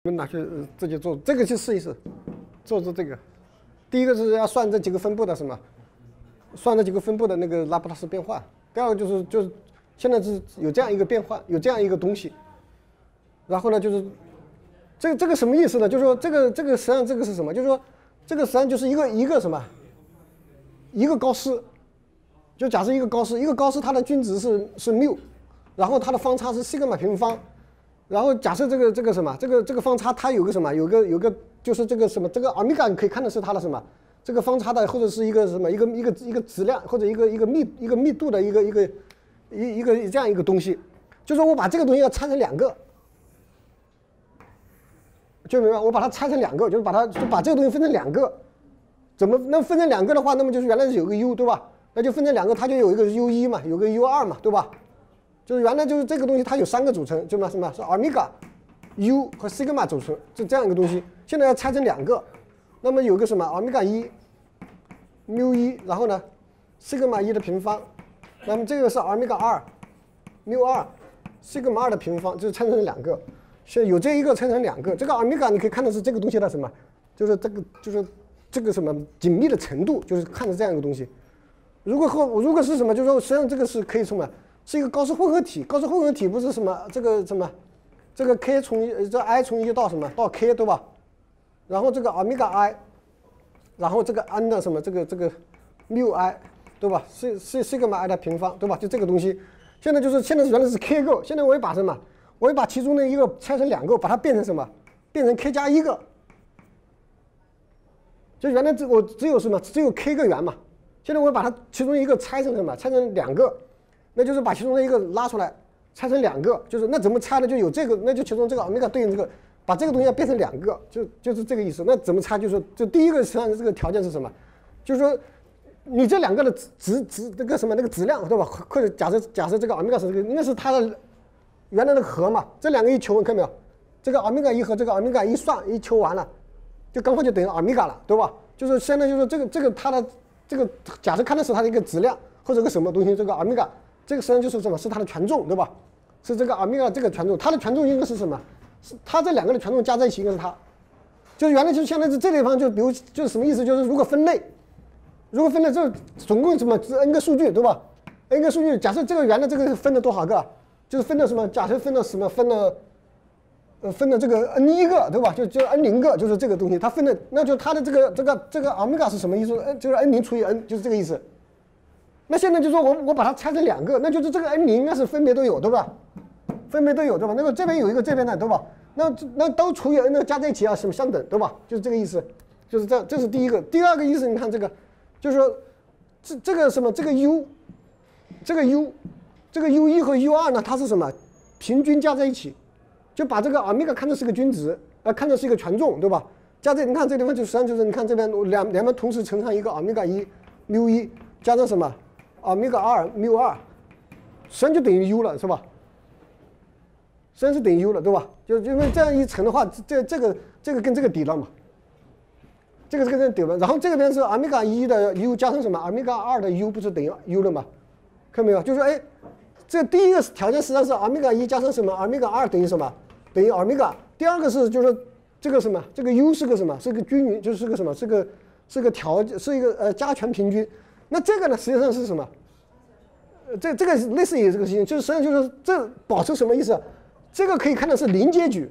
我们拿去自己做，这个去试一试，做这个。第一个是要算这几个分布的什么，算这几个分布的那个拉普拉斯变换。第二个就是现在是有这样一个变换，有这样一个东西。然后呢，就是这个什么意思呢？就是说这个实际上这个是什么？就是说这个实际上就是一个什么？一个高斯，就假设一个高斯它的均值是缪，然后它的方差是西格玛平方。然后假设这个什么，这个方差它有个什么，有个就是这个什么，这个欧米伽你可以看的是它的什么，这个方差的或者是一个什么一个质量或者一个密度的一个这样一个东西，就是我把这个东西要拆成两个，就明白？我把它拆成两个，就是把这个东西分成两个，怎么那分成两个的话，那么就是原来是有个 u 对吧？那就分成两个，它就有一个 u1 嘛，有个 u2 嘛，对吧？就是原来就是这个东西，它有三个组成，就什么是欧米伽、u 和西格玛组成，就这样一个东西。现在要拆成两个，那么有个什么欧米伽1、μ1，然后呢，西格玛1的平方，那么这个是欧米伽2、μ2、西格玛2的平方，就是拆成两个。现在有这一个拆成两个，这个欧米伽你可以看的是这个东西的什么，就是这个什么紧密的程度，就是看的这样一个东西。如果是什么，就是说实际上这个是可以什么？是一个高斯混合体，高斯混合体不是什么这个 k 这 i 从1到什么到 k 对吧？然后这个欧米伽 i， 然后这个 n 的什么这个缪 i 对吧？是西格玛 i 的平方对吧？就这个东西，现在原来是 k 个，现在我也把什么？我也把其中的一个拆成两个，把它变成什么？变成 k 加1个。就原来我只有什么？只有 k 个元嘛。现在我把它其中一个拆成什么？拆成两个。那就是把其中的一个拉出来，拆成两个，就是那怎么拆呢？就有这个，那就其中这个欧米伽对应这个，把这个东西要变成两个，就是这个意思。那怎么拆？就是说，就第一个实际上这个条件是什么？就是说，你这两个的质那个什么那个质量对吧？或者假设这个欧米伽是这个，应该是它的原来的和嘛，这两个一求，看到没有？这个欧米伽1和这个欧米伽1算一求完了，就刚好就等于欧米伽了，对吧？就是现在就是这个它的这个假设看的是它的一个质量或者个什么东西，这个欧米伽。这个实际上就是什么？是它的权重，对吧？是这个欧米伽这个权重，它的权重应该是什么？是它这两个的权重加在一起应该是它。就是原来就相当于这地方就比如就是什么意思？就是如果分类这总共什么 n 个数据，对吧 ？n 个数据，假设这个原来这个分了多少个？就是分了什么？假设分了什么？分了这个 n1个，对吧？就 n0个，就是这个东西，它分的，那就它的这个欧米伽是什么意思？就是 n0除以 n，就是这个意思。那现在就说我把它拆成两个，那就是这个 n0应该是分别都有，对吧？分别都有，对吧？那个这边有一个，这边的，对吧？那都除以 n 的加在一起啊，什么相等，对吧？就是这个意思，就是这是第一个。第二个意思，你看这个，就是说这个什么这个 u 1和 u2呢，它是什么？平均加在一起，就把这个欧米伽看作是个均值，看作是一个权重，对吧？加在你看这个地方就实际上就是你看这边两边同时乘上一个欧米伽1、μ1加上什么？欧米伽2、μ2，实际上就等于 u 了，是吧？实际上是等于 u 了，对吧？就因为这样一乘的话，这个跟这个抵了嘛，这个跟这个抵了。然后这边是欧米伽1的 u 加上什么？欧米伽2的 u 不是等于 u 了吗？看到没有？就是说，这第一个条件实际上是欧米伽1加上什么？欧米伽2等于什么？等于欧米伽。第二个是就是这个什么？这个 u 是个什么？是个均匀，就是个什么？是个是一个加权平均。那这个呢，实际上是什么？这个类似于这个事情，就是实际上就是这保持什么意思？这个可以看的是零阶距，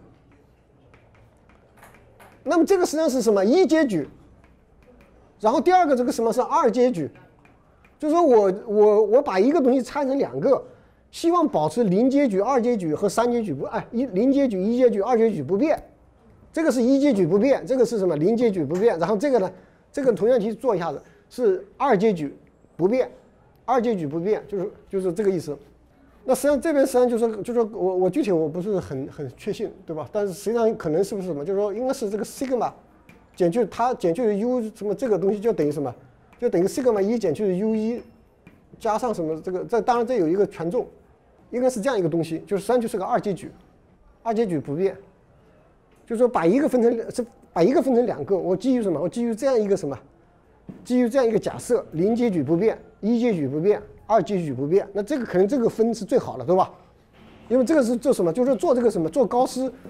那么这个实际上是什么？一阶距。然后第二个这个什么是二阶距？就是说我把一个东西拆成两个，希望保持零阶距、二阶距和三阶距零阶距、一阶距、二阶距不变。这个是一阶距不变，这个是什么？零阶距不变。然后这个呢，这个同样题做一下子。是二阶距不变，二阶距不变，就是这个意思。那实际上这边实际上就是我具体我不是很确信，对吧？但是实际上可能是不是什么？就是说应该是这个西格玛减去它减去 u 什么这个东西就等于什么？就等于西格玛1减去 u1加上什么这当然这有一个权重，应该是这样一个东西，就是实际上就是个二阶距，二阶距不变。就是说把一个分成两个，我基于什么？我基于这样一个什么？基于这样一个假设，零阶距不变，一阶距不变，二阶距不变，那这个可能这个分是最好的，对吧？因为这个是做什么？就是做这个什么？做高斯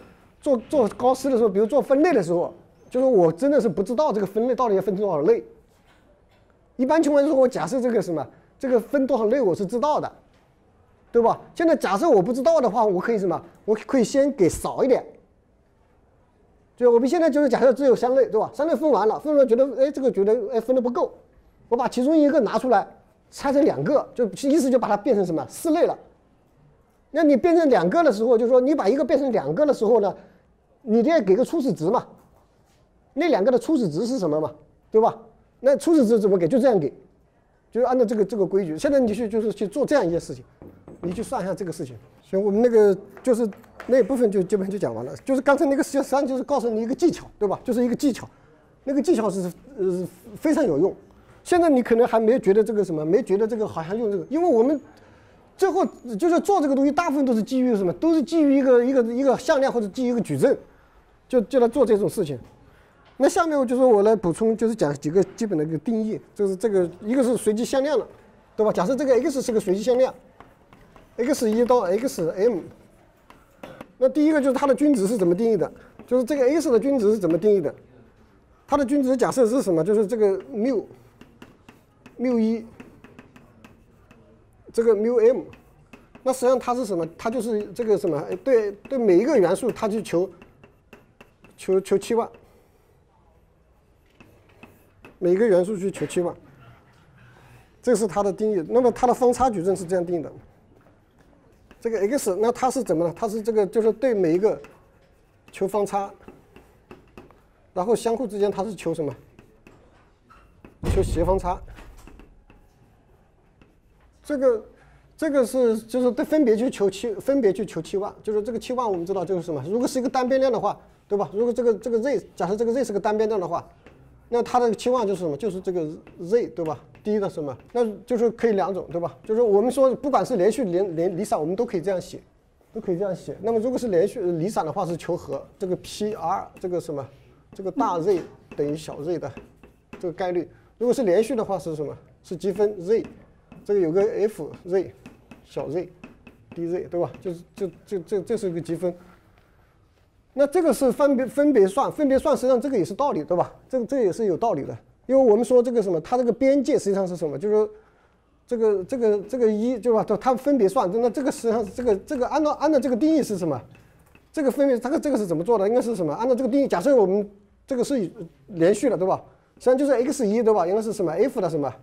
做高斯的时候，比如做分类的时候，就是我真的是不知道这个分类到底要分成多少类。一般情况下，我假设这个什么，这个分多少类我是知道的，对吧？现在假设我不知道的话，我可以什么？我可以先给少一点。就我们现在就是假设只有3类，对吧？3类分完了，分了觉得哎这个觉得哎分的不够，我把其中一个拿出来拆成2个，就意思就把它变成什么4类了。那你变成2个的时候，就是说你把一个变成2个的时候呢，你得要给个初始值嘛。那2个的初始值是什么嘛？对吧？那初始值怎么给？就这样给，就是按照这个规矩。现在你就是去做这样一件事情，你去算一下这个事情。行，我们那个就是那一部分就基本就讲完了。就是刚才那个实际上就是告诉你一个技巧，对吧？就是一个技巧，那个技巧是非常有用。现在你可能还没觉得这个什么，没觉得这个好像用这个，因为我们最后就是做这个东西，大部分都是基于什么？都是基于一个向量或者基于一个矩阵，就来做这种事情。那下面就是我来补充，就是讲几个基本的一个定义，就是这个一个是随机向量了，对吧？假设这个 x 是个随机向量 ，x1到 xm， 那第一个就是它的均值是怎么定义的？就是这个 x 的均值是怎么定义的？它的均值假设是什么？就是这个μ1，这个μm， 那实际上它是什么？它就是这个什么？对每一个元素，它去求期望。每一个元素去求期望，这是它的定义。那么它的方差矩阵是这样定的。这个 x， 那它是怎么呢？它是这个就是对每一个求方差，然后相互之间它是求什么？求斜方差。这个是就是对分别去求期望，就是这个期望我们知道就是什么？如果是一个单边量的话，对吧？如果这个 z， 假设这个 z 是个单边量的话。那它的期望就是什么？就是这个 z， 对吧？第一的什么？那就是可以2种，对吧？就是我们说，不管是连续离散，我们都可以这样写，那么如果是连续离散的话，是求和这个 P_r 这个什么？这个大 z 等于小 z 的这个概率。如果是连续的话是什么？是积分 z， 这个有个 f_z 小 z，dz， 对吧？这是一个积分。那这个是分别算实际上这个也是道理，对吧？这也是有道理的，因为我们说这个什么，它这个边界实际上是什么？就是说这个一，对吧？它分别算，那这个实际上是这个按照这个定义是什么？这个分别这个是怎么做的？应该是什么？按照这个定义，假设我们这个是连续的，对吧？实际上就是 x1，对吧？应该是什么 f 的什么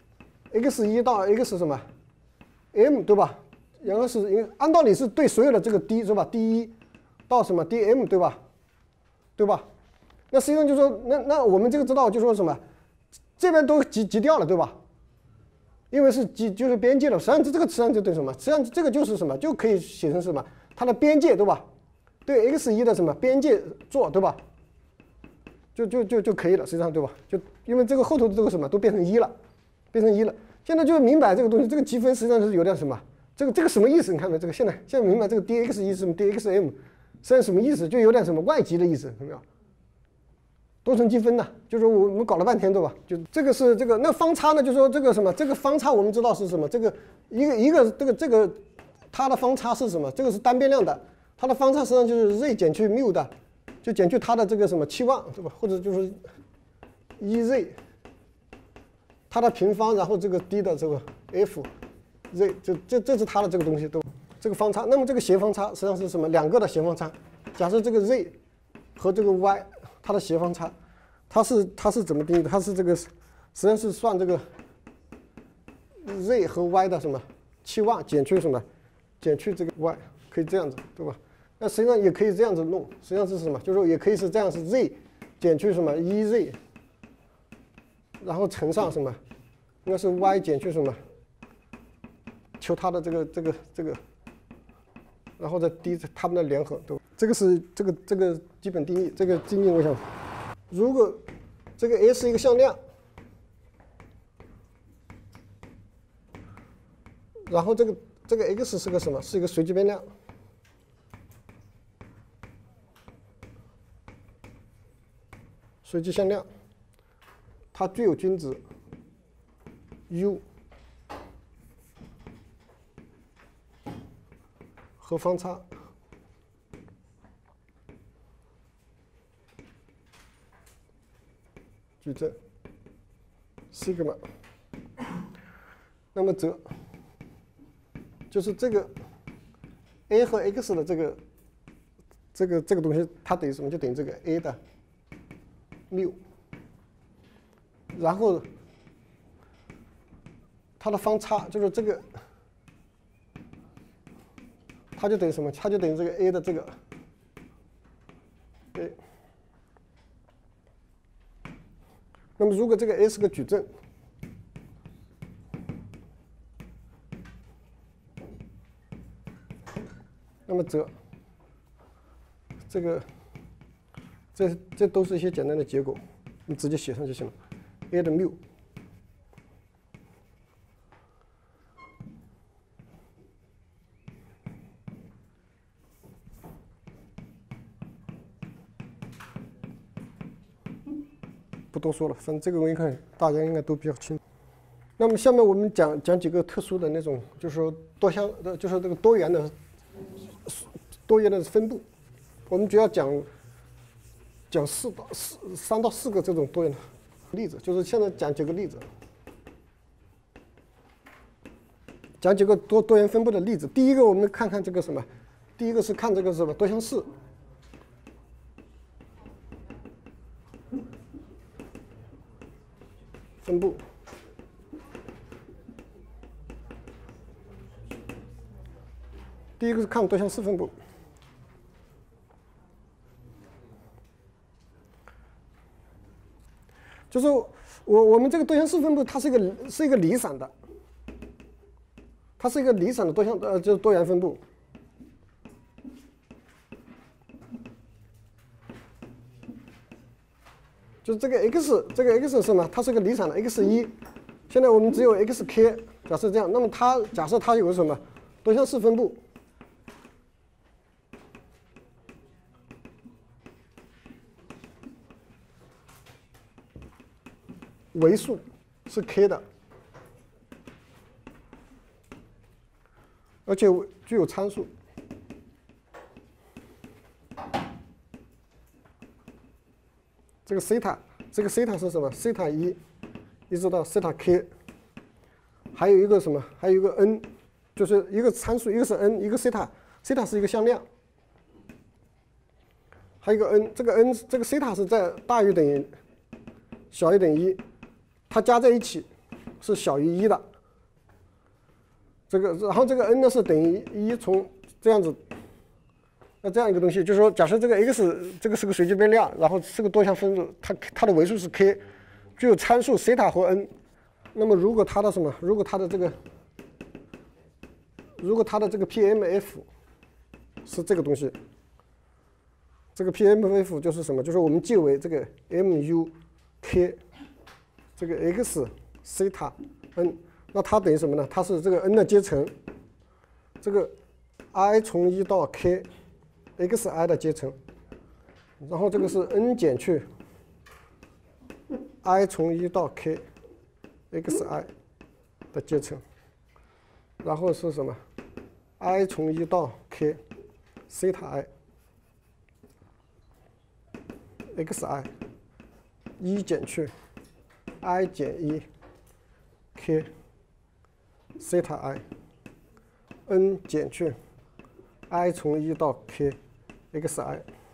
x1到 x 什么 m， 对吧？应该是按道理是对所有的这个 d 是吧 ？d1到什么 dm， 对吧？那实际上就说，那我们这个知道就说什么，这边都集掉了，对吧？因为是就是边界了，实际上就等于什么？实际上这个就是什么？就可以写成什么？它的边界，对吧？对 x1的什么边界做，对吧？就可以了，实际上对吧？就因为这个后头的这个什么都变成1了，现在就明白这个东西，这个积分实际上是有点什么？这个什么意思？你看没？这个现在明白这个 dx1是什么 dxm。实际上什么意思？就有点什么外集的意思，有没有？多层积分呢？就是我们搞了半天，对吧？就这个是这个，那方差呢？就说这个什么？这个方差我们知道是什么？这个一个这个它的方差是什么？这个是单边量的，它的方差实际上就是 z 减去μ的，就减去它的这个什么期望，对吧？或者就是1z， 它的平方，然后这个 d 的这个 f，z， 这是它的这个东西，对吧？这个方差，那么这个斜方差实际上是什么？2个的斜方差。假设这个 z 和这个 y 它的斜方差，它是怎么定义的？它是这个实际上是算这个 z 和 y 的什么期望减去什么？减去这个 y， 可以这样子，对吧？那实际上也可以这样子弄，实际上是什么？就是说也可以是这样，是 z 减去什么 1z， 然后乘上什么？应该是 y 减去什么？求它的这个。然后再低它们的联合，对吧？这个是这个基本定义。这个定义我想，如果这个 S 是一个向量，然后这个 x 是个什么？是一个随机变量。随机向量，它具有均值 u 和方差矩阵 sigma， 那么则就是这个 a 和 x 的这个东西，它等于什么？就等于这个 a 的缪，然后它的方差就是这个，它就等于什么？它就等于这个 a 的这个 a。那么如果这个 a 是个矩阵，那么则这个这都是一些简单的结果，你直接写上就行了。a 的缪不多说了，反正这个我一看大家应该都比较清楚。那么下面我们讲几个特殊的那种，就是说就是这个多元的分布。我们主要讲3到4个这种多元的例子，就是现在讲几个例子，讲几个多元分布的例子。第一个我们看看这个什么，第一个是看这个什么多项式。分布，第一个是看多项式分布，就是我们这个多项式分布，它是一个离散的，它是一个离散的就是多元分布。就是这个 x 是什么？它是个离散的 x1，现在我们只有 xk， 假设这样，那么假设它有什么多项式分布，维数是 k 的，而且具有参数。这个西塔是什么？西塔1一直到西塔 k， 还有一个什么？还有一个 n， 就是一个参数，一个是 n， 一个西塔是一个向量，还有一个 n， 这个西塔是在大于等于小于等于1，它加在一起是小于1的。然后这个 n 呢是等于1从这样子。那这样一个东西，就是说，假设这个 x 这个是个随机变量，然后是个多项分布，它的维数是 k， 具有参数西塔和 n。那么如果它的什么？如果它的这个 PMF 是这个东西，这个 PMF 就是什么？就是我们记为这个 MUK 这个 x 西塔 n， 那它等于什么呢？它是这个 n 的阶乘，这个 i 从1到 k。xi 的阶乘，然后这个是 n 减去 i 从1到 k xi 的阶乘，然后是什么 i 从1到 k 西塔 i xi 1减去 i 减1 k 西塔 i n 减去 i 从1到 k xi，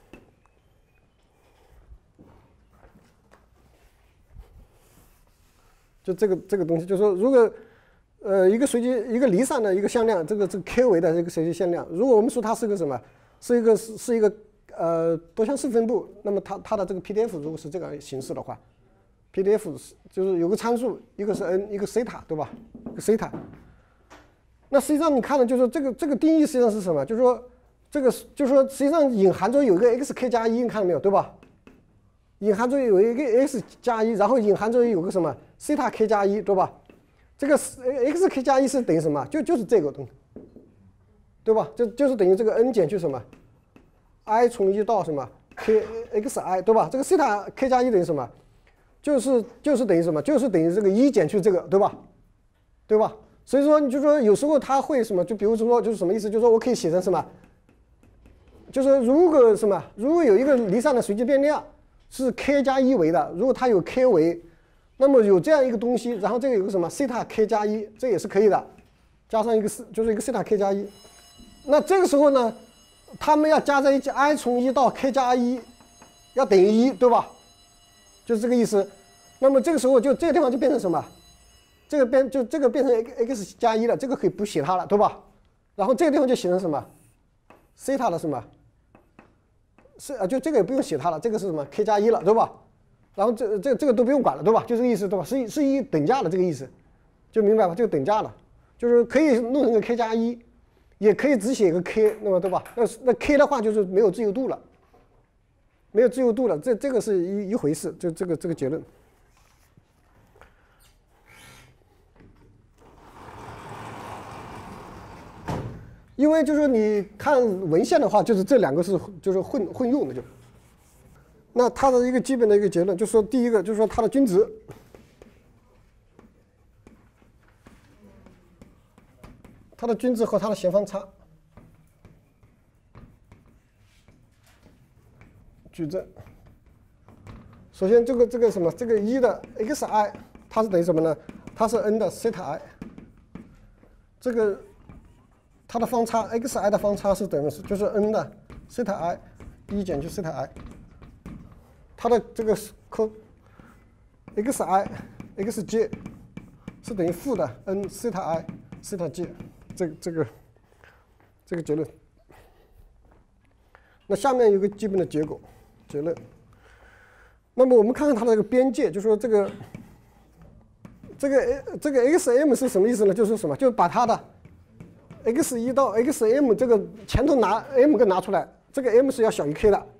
就这个东西，就是说，如果一个离散的一个向量，这个 k 维的一个随机向量，如果我们说它是个什么，是一个多项式分布，那么它的这个 PDF 如果是这个形式的话 ，PDF 就是有个参数，一个是 n， 一个西塔，对吧？一个西塔。那实际上你看了，就是这个定义实际上是什么？就是说。就是说，实际上隐含中有一个 xk 加1，你看到没有，对吧？隐含中有一个 x 加1，然后隐含中有个什么西塔 k 加1，对吧？这个 xk 加1是等于什么？就是这个东西，对吧？就是等于这个 n 减去什么 i 从1到什么 k xi， 对吧？这个西塔 k 加1等于什么？就是等于什么？就是等于这个1减去这个，对吧？对吧？所以说，你就说有时候它会什么？就比如说，就是什么意思？就是说我可以写成什么？就是如果有一个离散的随机变量， 是 k 加1维的，如果它有 k 维，那么有这样一个东西，然后这个有个什么西塔 k 加1，这也是可以的，加上一个就是一个西塔 k 加1。那这个时候呢，它们要加在一起 ，i 从1到 k 加1要等于1，对吧？就是这个意思。那么这个时候就这个地方就变成什么？这个变成 x 加1了，这个可以不写它了，对吧？然后这个地方就写成什么？西塔的什么？就这个也不用写它了，这个是什么 k 加1了，对吧？然后这个都不用管了，对吧？就这个意思，对吧？是一等价的这个意思，就明白吧？就等价了，就是可以弄成个 k 加1，也可以只写个 k， 那么对吧？那 k 的话就是没有自由度了，没有自由度了，这个是一回事，就这个结论。因为就是你看文献的话，就是这两个就是混用的就。那它的一个基本的一个结论，就是说第一个就是说它的均值，它的均值和它的斜方差。矩阵。首先这个什么，这个1的 xi 它是等于什么呢？它是 n 的西塔 i。这个它的方差 xi 的方差是等于就是 n 的西塔 i 1减去西塔 i。它的这个xi xj 是等于负的 n 西塔 i 西塔 j， 这个结论。那下面有个基本的结论。那么我们看看它的这个边界，就说这个 xm 是什么意思呢？就是什么？就是把它的 x1 到 xm 这个前头拿 m 个拿出来，这个 m 是要小于 k 的，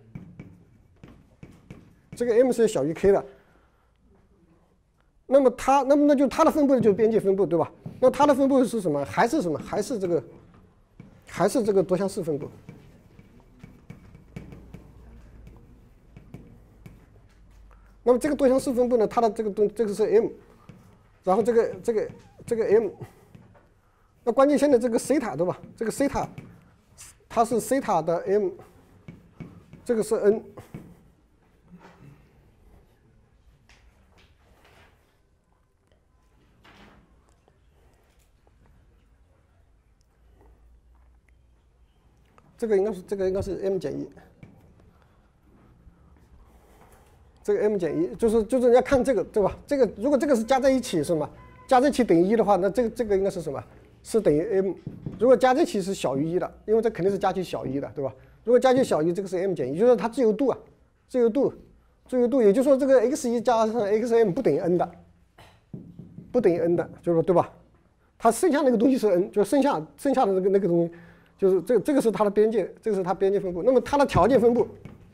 这个 m 是要小于 k 的。那么那就它的分布就是边界分布，对吧？那它的分布是什么？还是什么？还是这个多项式分布。那么这个多项式分布呢，它的这个是 m， 然后这个 m， 那关键现在这个西塔对吧？这个西塔它是西塔的 m， 这个是 n。这个应该是 m 减1。这个 m 减1就是要看这个对吧？这个如果这个是加在一起是吗？加在一起等于1的话，那这个应该是什么？是等于 m。如果加在一起是小于1的，因为这肯定是加起小于1的，对吧？如果加起小于这个是 m 减1，就是它自由度啊，自由度，也就是说这个 x1 加上 xm 不等于 n 的，不等于 n 的，就是说对吧？它剩下那个东西是 n， 就剩下的那个东西，就是这个是它的边界，这个是它边界分布。那么它的条件分布。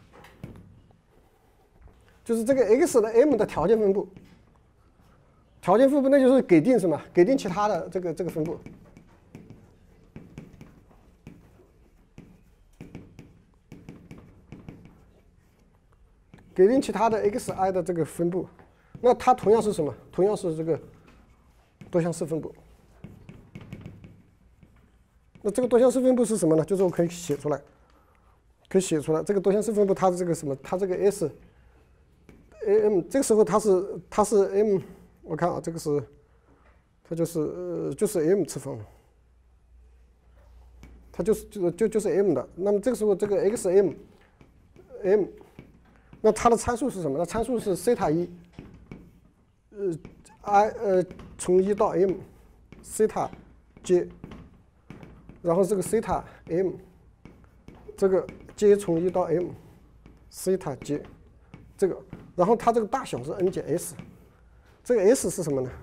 就是这个 x 的 m 的条件分布，那就是给定什么？给定其他的这个分布。给定其他的 xi 的这个分布，那它同样是什么？同样是这个多项式分布。那这个多项式分布是什么呢？就是我可以写出来，这个多项式分布它是这个什么？它这个 s。m 这个时候它是 m， 我看啊，这个是它就是 m 次方，它就是 m 的。那么这个时候这个 xm， 那它的参数是什么？那参数是西塔1，从1到 m， 西塔 j， 然后这个西塔 m， 这个 j 从1到 m， 西塔 j， 这个。然后它这个大小是 n 减 s， 这个 s 是什么呢？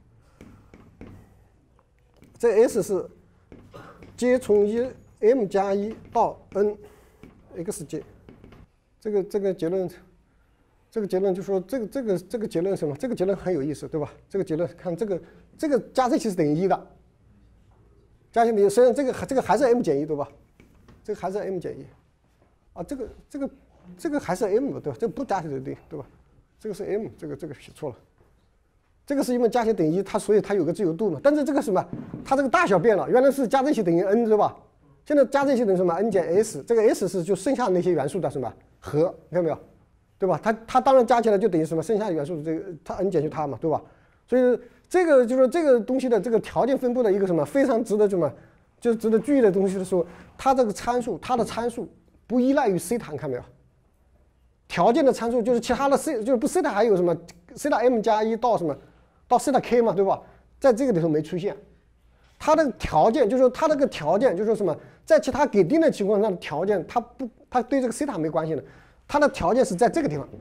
这个 s 是 j 从m 加1到 n xj。这个结论就说这个结论是什么？这个结论很有意思，对吧？这个结论看这个加在一起是等于1的，加起来实际上这个还是 m 减1，对吧？这个还是 m 减1，啊，这个还是 m 对吧？这个不加起来对吧？这个是 m， 这个写错了。这个是因为加起来等于1，所以它有个自由度嘛。但是这个什么？它这个大小变了，原来是加在一起等于 n 对吧？现在加在一起等于什么 ？n 减 s， 这个 s 是就剩下那些元素的什么和，你看到没有？ 对吧？它当然加起来就等于什么？剩下的元素这个它 n 减去它嘛，对吧？所以这个就是这个东西的这个条件分布的一个什么非常值得什么，就是值得注意的东西的时候，它这个参数它的参数不依赖于西塔，你看没有？条件的参数就是其他的 c 就是不西塔还有什么西塔 m 加1到什么到西塔 k 嘛，对吧？在这个里头没出现。它的条件就是说它那个条件就是说什么，在其他给定的情况下的条件，它对这个西塔没关系的，它的条件是在这个地方。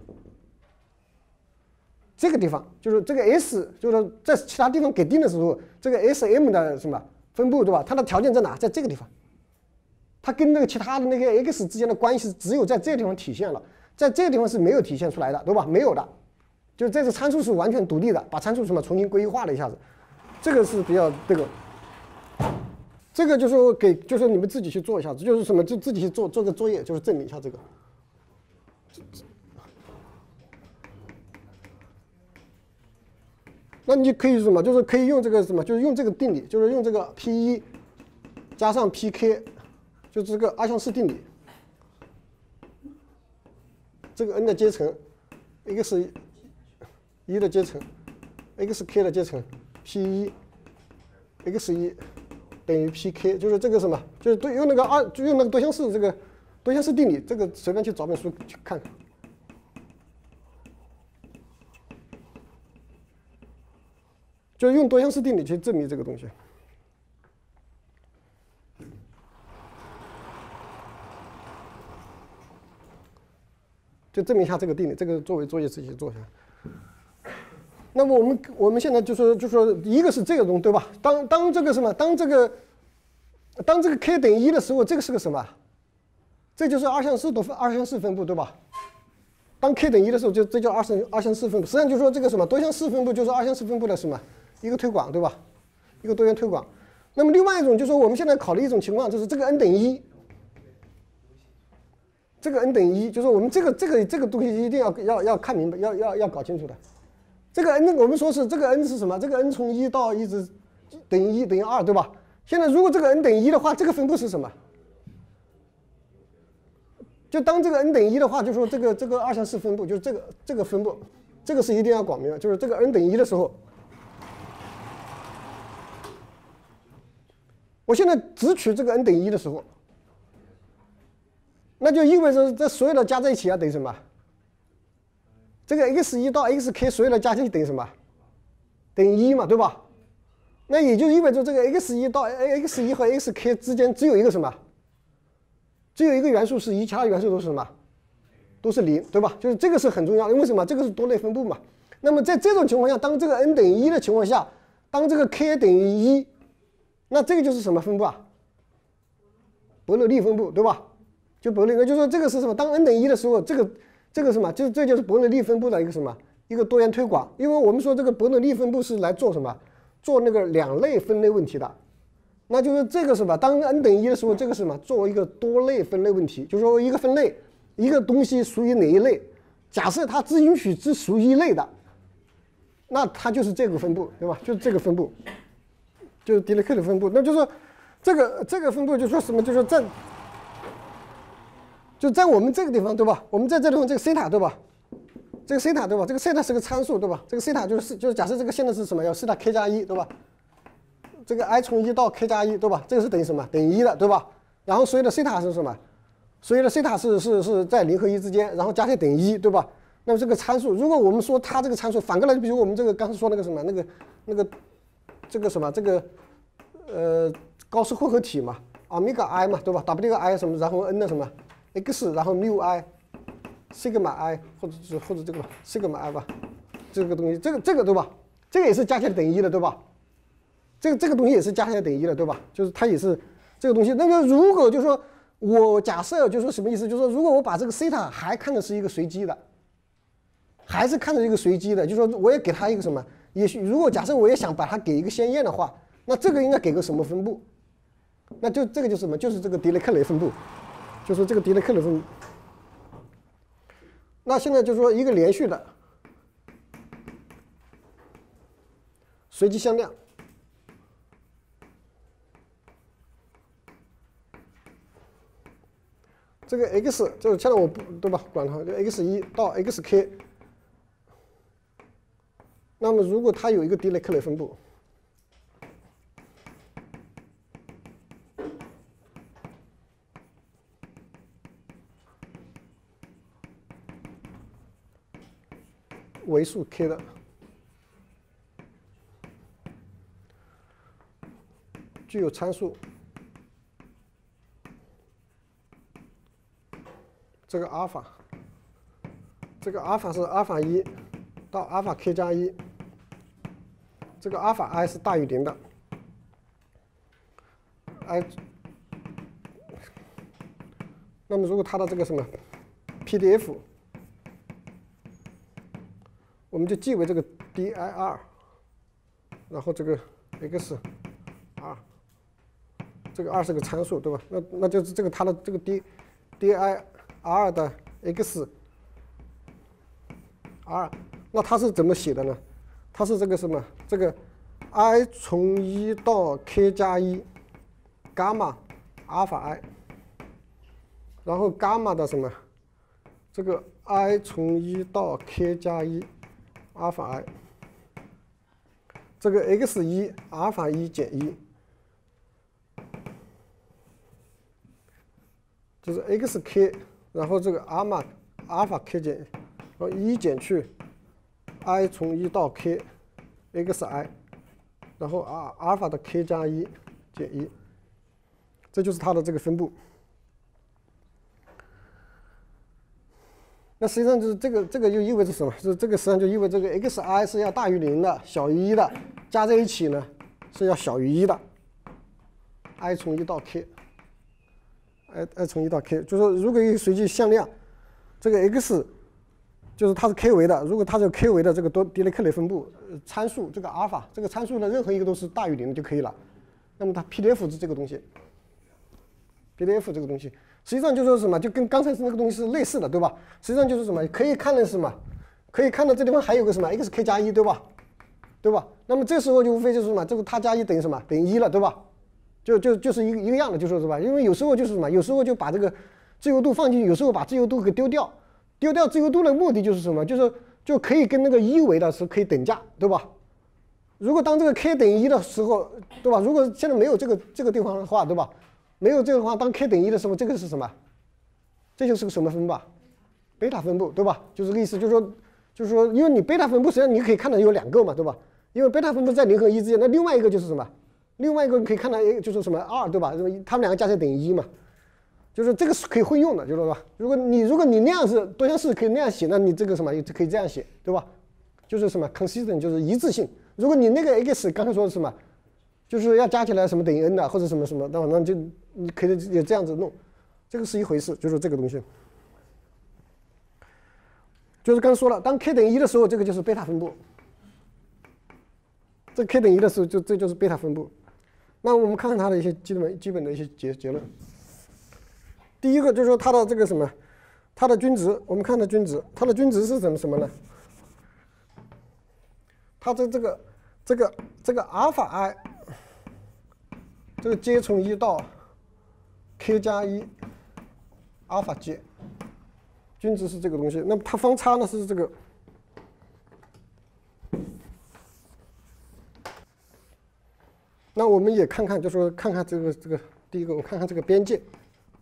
这个地方就是这个 S， 就是在其他地方给定的时候，这个 SM 的什么分布，对吧？它的条件在哪？在这个地方。它跟那个其他的那个 X 之间的关系只有在这个地方体现了，在这个地方是没有体现出来的，对吧？没有的，就是这个参数是完全独立的，把参数什么重新规划了一下子，这个是比较这个。这个就是说就是你们自己去做一下子，就是什么就自己去做个作业，就是证明一下这个。那你可以什么？就是可以用这个什么？就是用这个定理，就是用这个 P1 加上 PK， 就这个阿相式定理。这个 n 的阶乘 x 1的阶乘 xk 的阶乘 P1 x1 等于 PK， 就是这个什么？就是用那个就用那个多项式这个多项式定理，这个随便去找本书去看看。就用多项式定理去证明这个东西，就证明一下这个定理，这个作为作业自己做一下。那么我们现在就说一个是这个东西，对吧？当这个什么，当这个 k 等于1的时候，这个是个什么？这就是二项式分布，对吧？当 k 等于1的时候，这叫二项式分布。实际上就是说这个什么多项式分布就是二项式分布的什么？一个推广，对吧？一个多元推广。那么另外一种就是说，我们现在考虑一种情况，就是这个 n 等于1，这个 n 等于1，就是我们这个东西一定要看明白，要搞清楚的。这个 n 我们说是这个 n 是什么？这个 n 从1到一直等于1等于2，对吧？现在如果这个 n 等于1的话，这个分布是什么？就当这个 n 等于1的话，就说这个二项式分布，就是这个分布，这个是一定要搞明白，就是这个 n 等于1的时候。我现在只取这个 n 等于1的时候，那就意味着这所有的加在一起要等于什么？这个 x1 到 xk 所有的加起来等于什么？等于1嘛，对吧？那也就意味着这个 x1 到 x1 和 xk 之间只有一个什么？只有一个元素是1，其他元素都是什么？都是0，对吧？就是这个是很重要的，为什么？这个是多类分布嘛。那么在这种情况下，当这个 n 等于1的情况下，当这个 k 等于1。那这个就是什么分布啊？伯努利分布，对吧？就伯努利，那就是说这个是什么？当 n 等于1的时候，这个什么？这就是伯努利分布的一个什么？一个多元推广。因为我们说这个伯努利分布是来做什么？做那个两类分类问题的。那就是这个什么？当 n 等于1的时候，这个是什么？作为一个多类分类问题，就是说一个分类，一个东西属于哪一类？假设它只允许只属于一类的，那它就是这个分布，对吧？就是这个分布。就是狄雷克的分布，那就是说这个分布就是说什么？就是在我们这个地方，对吧？我们在这地方这个西塔，对吧？这个西塔，对吧？这个西塔是个参数，对吧？这个西塔就是假设这个现在是什么？要西塔 k 加1，对吧？这个 i 从1到 k 加1，对吧？这个是等于什么？等于1的，对吧？然后所有的西塔是什么？所有的西塔是在0和1之间，然后加起来等于1，对吧？那么这个参数，如果我们说它这个参数反过来，比如我们这个刚才说那个什么那个这个什么这个高斯混合体嘛，欧米伽 i 嘛，对吧 ？w i 什么，然后 n 的什么 x， 然后 μ i sigma i 或者这个 sigma i 吧，这个东西，这个对吧？这个也是加起来等于1的，对吧？这个东西也是加起来等于1的，对吧？就是它也是这个东西。那个如果就是说我假设就是说什么意思？就是说如果我把这个西塔还看的是一个随机的，还是看着一个随机的，就是说我也给它一个什么？也许如果假设我也想把它给一个鲜艳的话，那这个应该给个什么分布？那就这个就是什么？就是这个狄雷克雷分布，就是这个狄雷克雷分布。那现在就是说一个连续的随机向量， 这个 x 就是现在我不对吧？管它，就 x1到 xk。那么如果它有一个狄雷克雷分布，为数 k 的，具有参数这个阿尔法，这个阿尔法是阿尔法1到阿尔法 k 加1，这个阿尔法 i 是大于0的 ，i。那么如果它的这个什么 PDF， 我们就记为这个 dir， 然后这个 x r， 这个2是个参数，对吧？那就是这个它的这个 dir 的 x r， 那它是怎么写的呢？它是这个什么？这个 i 从1到 k 加1，伽马阿尔法 i， 然后伽马的什么？这个 i 从1到 k 加1。阿尔法 i， 这个 x1 阿尔法1减1，就是 xk， 然后这个阿尔法 k 减，然后1减去 i 从1到 k xi， 然后阿尔法的 k 加1减1，这就是它的这个分布。那实际上就是这个就意味着什么？就是这个实际上就意味着这个 xi 是要大于0的，小于1的，加在一起呢是要小于1的。i 从1到 k，i 从1到 k， 就是说如果一个随机向量，这个 x 就是它是 k 维的，如果它是 k 维的这个狄雷克雷分布参数，这个阿尔法这个参数的任何一个都是大于0的就可以了。那么它 PDF 是这个东西 ，PDF 这个东西。实际上就是说什么，就跟刚才那个东西是类似的，对吧？实际上就是什么，可以看的是什么？可以看到这地方还有个什么 xk 加1，对吧？对吧？那么这时候就无非就是什么，这个它加1等于什么？等于1了，对吧？就是一个样的，就说是吧？因为有时候就是什么，有时候就把这个自由度放进去，有时候把自由度给丢掉。丢掉自由度的目的就是什么？就可以跟那个1维的是可以等价，对吧？如果当这个 k 等于1的时候，对吧？如果现在没有这个地方的话，对吧？没有这个的话，当 k 等于1的时候，这个是什么？这就是个什么分布？贝塔分布，对吧？就是这个意思，就是说，因为你贝塔分布实际上你可以看到有2个嘛，对吧？因为贝塔分布在0和1之间，那另外一个就是什么？另外一个你可以看到就是什么2，对吧？它们2个加起来等于1嘛，就是这个是可以混用的，就是说吧？如果你那样是多项式可以那样写，那你这个什么可以这样写，对吧？就是什么 consistent 就是一致性。如果你那个 x 刚才说的是什么？就是要加起来什么等于 n 的，或者什么什么，那就你可以也这样子弄，这个是一回事，就是这个东西。就是刚才说了，当 k 等于1的时候，这个就是贝塔分布。这 k 等于1的时候，这就是贝塔分布。那我们看看它的一些基本的一些结论。第一个就是说它的这个什么，它的均值，我们看它均值，它的均值是什么呢？它的这个阿尔法 i。这个 j 从1到 k 加1阿尔法 j， 均值是这个东西。那么它方差呢是这个。那我们也看看，就说看看这个第一个，我看看这个边界。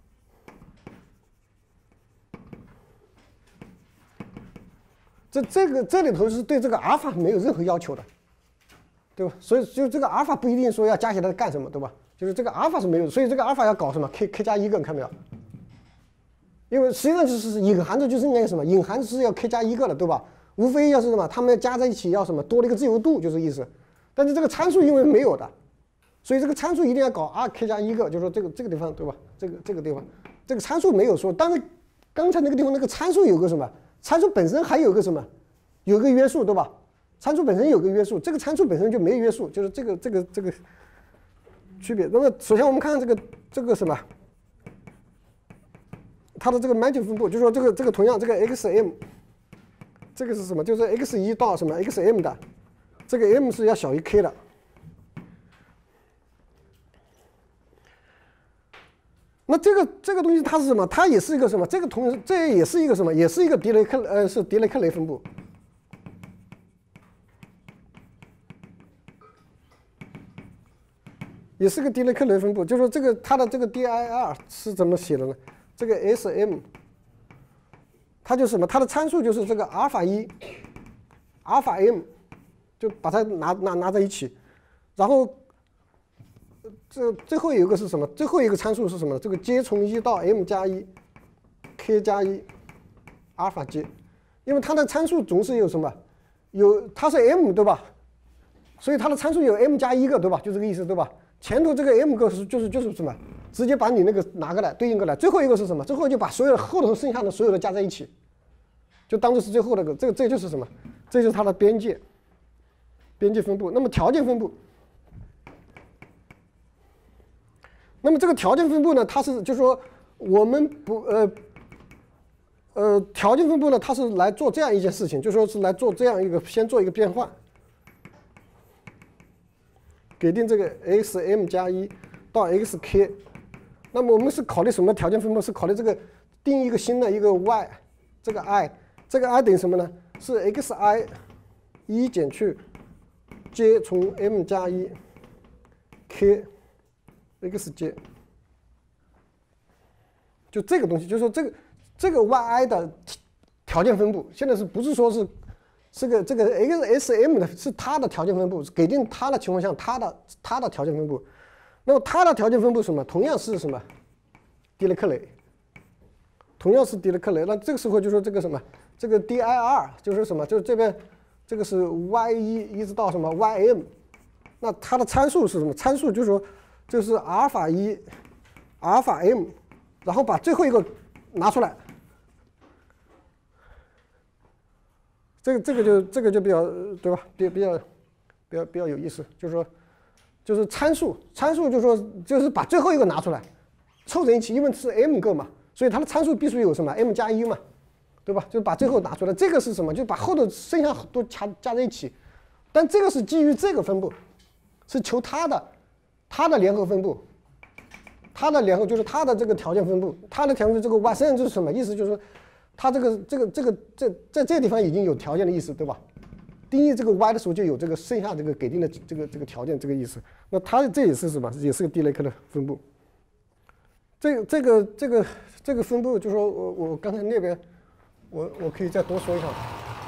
这里头是对这个阿尔法没有任何要求的，对吧？所以就这个阿尔法不一定说要加起来干什么，对吧？就是这个阿尔法是没有，所以这个阿尔法要搞什么 k 加1个，你看没有？因为实际上就是隐含着就是那个什么，隐含是要 k 加1个的，对吧？无非要是什么，它们加在一起要什么多了一个自由度，就是意思。但是这个参数因为没有的，所以这个参数一定要搞k 加1个，就是说这个地方，对吧？这个地方，这个参数没有说，但是刚才那个地方那个参数有个什么？参数本身还有个什么？有个约束，对吧？参数本身有个约束，这个参数本身就没约束，就是这个区别。那么首先我们看看这个什么，它的这个 magic 分布，就是说这个同样这个 xm， 这个是什么？就是 x1到什么 xm 的，这个 m 是要小于 k 的。那这个东西它是什么？它也是一个什么？这个这也是一个什么？也是一个狄雷克雷分布。也是个狄雷克雷分布，就是说这个它的这个 dir 是怎么写的呢？这个 Sm， 它就是什么？它的参数就是这个阿尔法1、阿尔法 m， 就把它拿在一起，然后这最后有一个是什么？最后一个参数是什么？这个 j 从1到 m 加1 k 加1阿尔法 j， 因为它的参数总是有什么？它是 m 对吧？所以它的参数有 m 加1个对吧？就这个意思对吧？前头这个 m 个就是什么？直接把你那个拿过来对应过来。最后一个是什么？最后就把所有的后头剩下的所有的加在一起，就当做是最后那个。这就是什么？这就是它的边界分布。那么条件分布，那么这个条件分布呢，它是就是说我们条件分布呢，它是来做这样一件事情，就说是来做这样一个先做一个变换。给定这个 xm 加1到 xk， 那么我们是考虑什么条件分布？是考虑这个定一个新的一个 y， 这个 i 等于什么呢？是 xi 1减去 j 从 m 加1 k xj， 就这个东西，就是说这个 yi 的条件分布，现在不是说是。这个 xsm 的是它的条件分布，给定它的情况下它的条件分布。那么它的条件分布是什么？同样是什么？狄雷克雷，同样是狄雷克雷。那这个时候就说这个什么？这个 dir 就是什么？就是这边这个是 y1 一直到什么 ym， 那它的参数是什么？参数就是说就是阿尔法1、阿尔法 m， 然后把最后一个拿出来。这个就比较对吧？比较有意思，就是说，就是参数就是说就是把最后一个拿出来，凑在一起，因为是 m 个嘛，所以它的参数必须有什么 m 加1嘛，对吧？就把最后拿出来，这个是什么？就把后头剩下都加在一起，但这个是基于这个分布，是求它的联合分布，它的联合就是它的这个条件分布，它的条件这个 y 实际上就是什么意思？就是说。它在这个地方已经有条件的意思，对吧？定义这个 y 的时候就有这个剩下这个给定的这个条件这个意思。那它这也是什么？也是个狄雷克的分布。这个分布，就是说我刚才那边我可以再多说一下。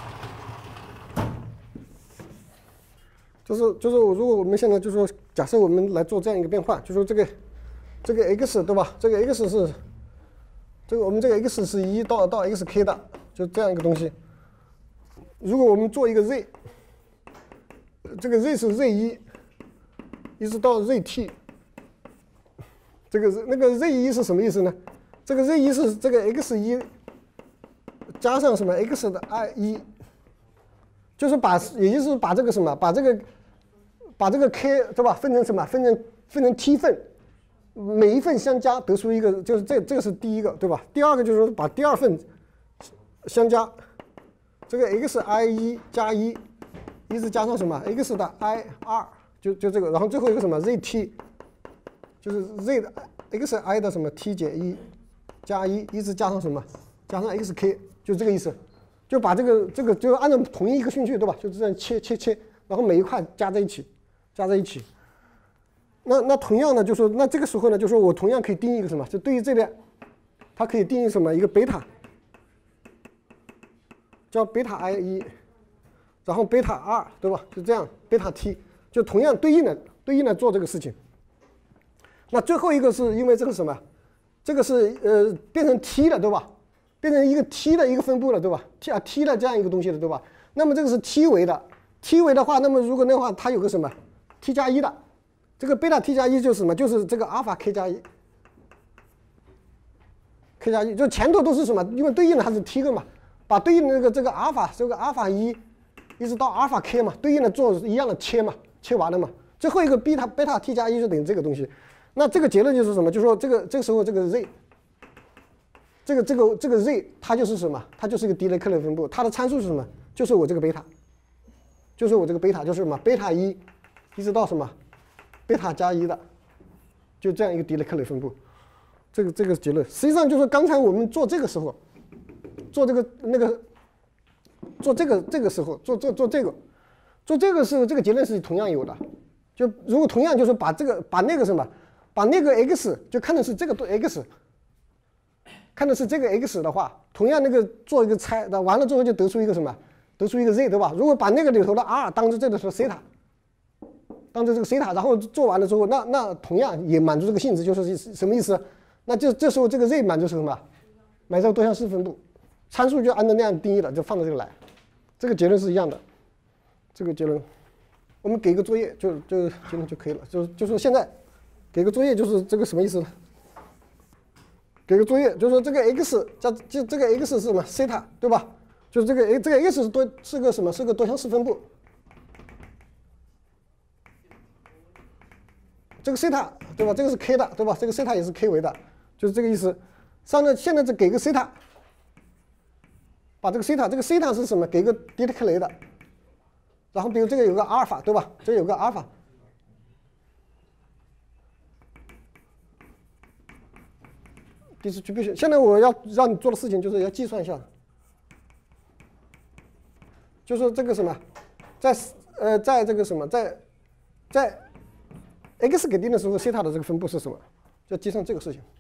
就是如果我们现在就是说，假设我们来做这样一个变换，就说这个 x 对吧？这个 x 是。我们这个 x 是1到 xk 的，就这样一个东西。如果我们做一个 z， 这个 z 是 z1 一直到 zt， 那个 z1 是什么意思呢？这个 z1 是这个 x1 加上什么 x 的 i1， 就是也就是把这个什么，把这个 k 对吧，分成什么？分成 t 份。每一份相加得出一个，就是这个是第一个，对吧？第二个就是说把第二份相加，这个 xi1 加1一直加上什么 x 的 i2， 就这个，然后最后一个什么 zt， 就是 z 的 xi 的什么 t 减1加1一直加上什么，加上 xk， 就这个意思，就把这个就按照同一个顺序，对吧？就这样切，然后每一块加在一起。那同样呢，就说那这个时候呢，就说我同样可以定义一个什么？就对于这边，它可以定义什么？一个贝塔，叫贝塔 i1， 然后贝塔2，对吧？就这样，贝塔 t， 就同样对应的做这个事情。那最后一个是因为这个什么？这个是变成 t 了，对吧？变成一个 t 的一个分布了，对吧 ？t 的这样一个东西了，对吧？那么这个是 t 维的 ，t 维的话，那么如果那话它有个什么 t 加1的。这个贝塔 t 加1就是什么？就是这个阿尔法 k 加1 ，k 加1就前头都是什么？因为对应的它是 t 个嘛，把对应的这个阿尔法1一直到阿尔法 k 嘛，对应的做一样的切完了嘛。最后一个贝塔 t 加1就等于这个东西。那这个结论就是什么？就是说这个时候这个 z， 这个 z 它就是什么？它就是一个狄雷克雷分布，它的参数是什么？就是我这个贝塔，就是什么？贝塔1一直到什么？贝塔加1的，就这样一个狄雷克雷分布。 这个结论。实际上就是刚才我们做这个时候，做这个做这个时候，做这个时候，这个结论是同样有的。就如果同样就是把那个什么，把那个 x 就看的是这个x， 看的是这个 x 的话，同样那个做一个拆，那完了之后就得出一个什么？得出一个 z， 对吧？如果把那个里头的 r 当成这里头西塔，当成这个西塔，然后做完了之后，那同样也满足这个性质，就是什么意思？那就这时候这个 z 满足是什么？满足多项式分布，参数就按照那样定义了，就放到这个来，这个结论是一样的。这个结论，我们给一个作业就结论就可以了。就是现在给个作业，就是这个什么意思呢？给个作业就是说这个 x 加就这个 x 是什么？西塔，对吧？就是这个 x 是个什么？是个多项式分布。这个西塔，对吧？这个是 k 的，对吧？这个西塔也是 k 为的，就是这个意思。上面现在只给个西塔，把这个西塔是什么？给个狄特克雷的。然后比如这个有个阿尔法，对吧？这个有个阿尔法。第四区必须。现在我要让你做的事情就是要计算一下，就是这个什么，在这个什么，在 x 给定的时候，西塔的这个分布是什么？要计算这个事情。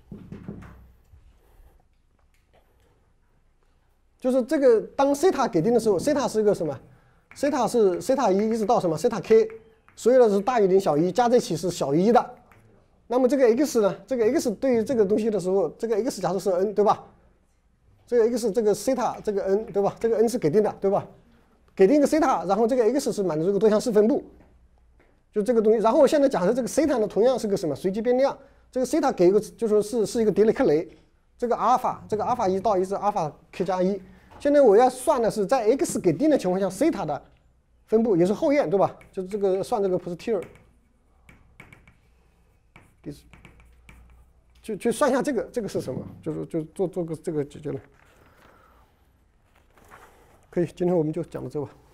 就是这个当西塔给定的时候，西塔是一个什么？西塔是西塔1一直到什么？西塔 k， 所有的是大于0小于1，加在一起是小于1的。那么这个 x 呢？这个 x 对于这个东西的时候，这个 x 假设是 n， 对吧？这个 x 这个西塔这个 n， 对吧？这个 n 是给定的，对吧？给定一个西塔，然后这个 x 是满足这个多项式分布，就这个东西。然后我现在假设这个西塔呢，同样是个什么随机变量？这个西塔给一个就说是一个狄雷克雷，这个阿尔法1到1是阿尔法 k 加1。现在我要算的是在 x 给定的情况下，西塔的分布也是后验，对吧？就这个算这个 posterior， 去算一下这个是什么？就做个这个结论。可以，今天我们就讲到这吧。